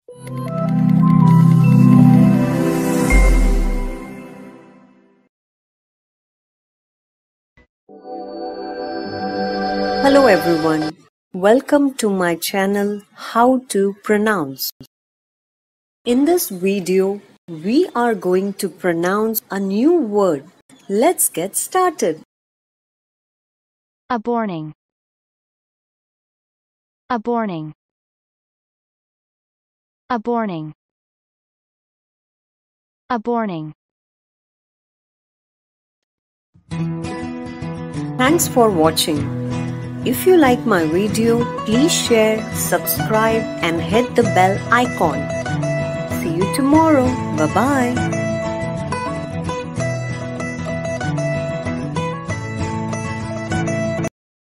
Hello everyone, welcome to my channel How to Pronounce. In this video, we are going to pronounce a new word. Let's get started. Aborning. Aborning. Aborning. Aborning. Thanks for watching. If you like my video, please share, subscribe and hit the bell icon. See you tomorrow. Bye-bye.